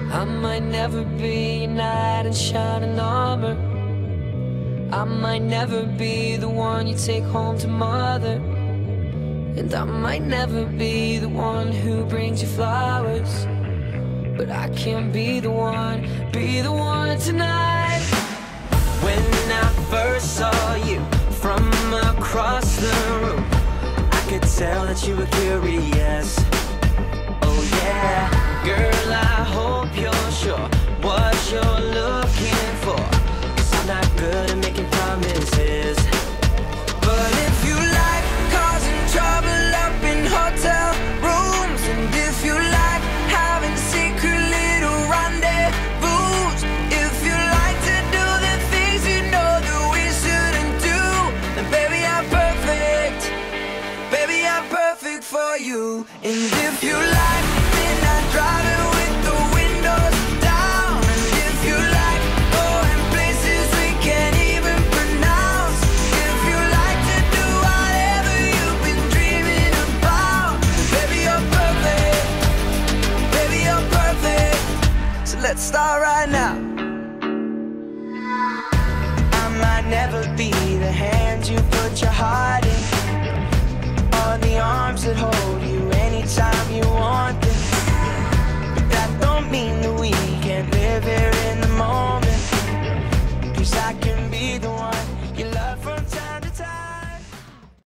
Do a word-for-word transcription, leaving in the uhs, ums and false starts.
I might never be your knight in shining armor. I might never be the one you take home to mother. And I might never be the one who brings you flowers, but I can't be the one, be the one tonight. When I first saw you from across the room, I could tell that you were curious. Oh yeah, girl, I hope you're sure what you're looking for, 'cause I'm not good at making promises. But if you like causing trouble up in hotel rooms, and if you like having secret little rendezvous, if you like to do the things you know that we shouldn't do, then baby, I'm perfect. Baby, I'm perfect for you. And if you like midnight driving with the windows down, and if you like going places we can't even pronounce, if you like to do whatever you've been dreaming about, baby, you're perfect. Baby, you're perfect. So let's start right now. I might never be the hand you put your heart in, or the arms that hold you